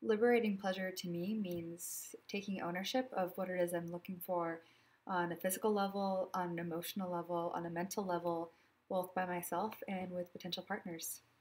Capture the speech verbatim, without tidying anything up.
Liberating pleasure to me means taking ownership of what it is I'm looking for on a physical level, on an emotional level, on a mental level, both by myself and with potential partners.